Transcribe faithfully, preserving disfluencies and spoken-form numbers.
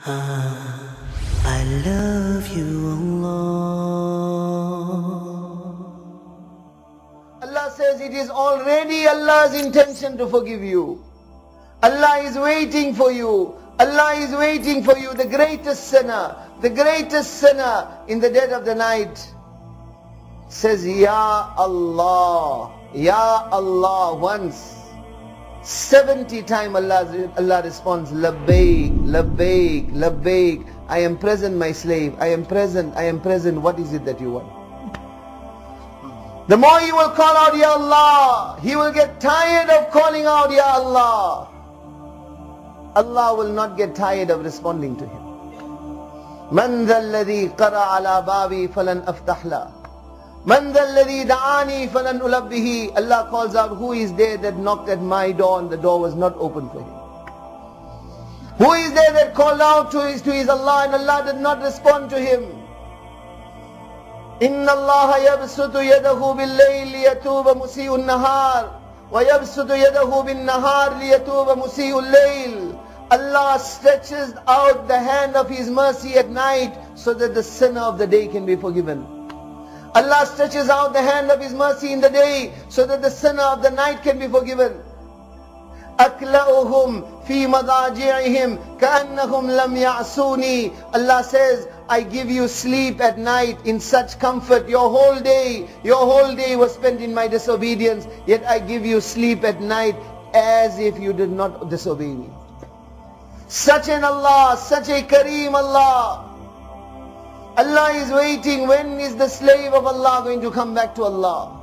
I love you, Allah. Allah says it is already Allah's intention to forgive you. Allah is waiting for you. Allah is waiting for you, the greatest sinner, the greatest sinner in the dead of the night. Says, Ya Allah, Ya Allah once. seventy times Allah, Allah responds, Labbaik, Labbaik, Labbaik. I am present, my slave. I am present, I am present. What is it that you want? The more you will call out, Ya Allah, He will get tired of calling out, Ya Allah. Allah will not get tired of responding to him. Man dha alladhi qara ala babi falan aftah la. Man dha alladhi da'ani falan ulabbihi. Allah calls out, who is there that knocked at my door and the door was not open for him? Who is there that called out to his, to his Allah and Allah did not respond to him? Inna Allah yabsutu yadahu bil-layl liyatuba musi'un nahar wa yabsutu yadahu bin-nahar liyatuba musi'ul layl. Allah stretches out the hand of His mercy at night so that the sinner of the day can be forgiven. Allah stretches out the hand of His mercy in the day so that the sinner of the night can be forgiven. أَكْلَأُهُمْ فِي مَضَاجِعِهِمْ كَأَنَّهُمْ لَمْ يَعْصُونِي. Allah says, I give you sleep at night in such comfort. Your whole day, your whole day was spent in my disobedience, yet I give you sleep at night as if you did not disobey me. Such an Allah, such a Kareem Allah. Allah is waiting, when is the slave of Allah going to come back to Allah?